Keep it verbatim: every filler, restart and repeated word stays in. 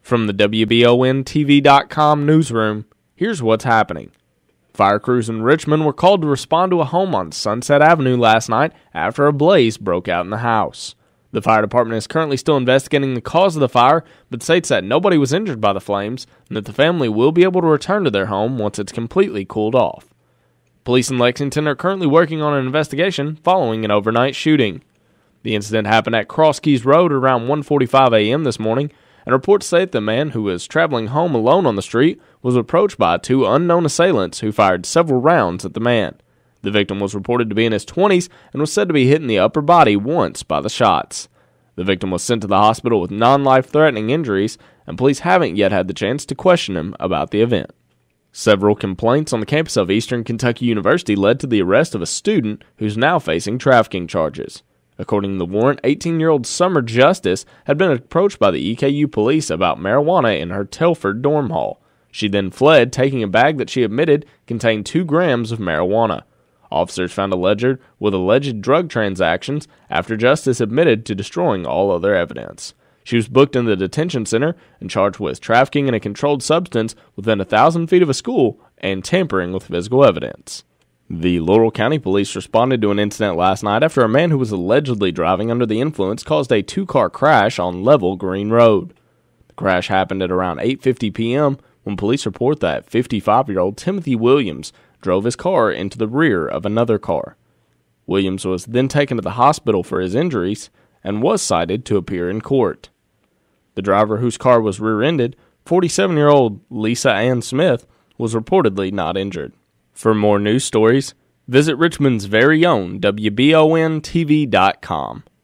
From the W B O N T V dot com newsroom, here's what's happening. Fire crews in Richmond were called to respond to a home on Sunset Avenue last night after a blaze broke out in the house. The fire department is currently still investigating the cause of the fire, but states that nobody was injured by the flames and that the family will be able to return to their home once it's completely cooled off. Police in Lexington are currently working on an investigation following an overnight shooting. The incident happened at Cross Keys Road around one forty-five a.m. this morning, and reports say that the man who was traveling home alone on the street was approached by two unknown assailants who fired several rounds at the man. The victim was reported to be in his twenties and was said to be hit in the upper body once by the shots. The victim was sent to the hospital with non-life-threatening injuries, and police haven't yet had the chance to question him about the event. Several complaints on the campus of Eastern Kentucky University led to the arrest of a student who's now facing trafficking charges. According to the warrant, eighteen-year-old Summer Justice had been approached by the E K U police about marijuana in her Telford dorm hall. She then fled, taking a bag that she admitted contained two grams of marijuana. Officers found a ledger with alleged drug transactions after Justice admitted to destroying all other evidence. She was booked in the detention center and charged with trafficking in a controlled substance within a thousand feet of a school and tampering with physical evidence. The Laurel County Police responded to an incident last night after a man who was allegedly driving under the influence caused a two-car crash on Level Green Road. The crash happened at around eight fifty p.m. when police report that fifty-five-year-old Timothy Williams drove his car into the rear of another car. Williams was then taken to the hospital for his injuries and was cited to appear in court. The driver whose car was rear-ended, forty-seven-year-old Lisa Ann Smith, was reportedly not injured. For more news stories, visit Richmond's very own W B O N T V dot com.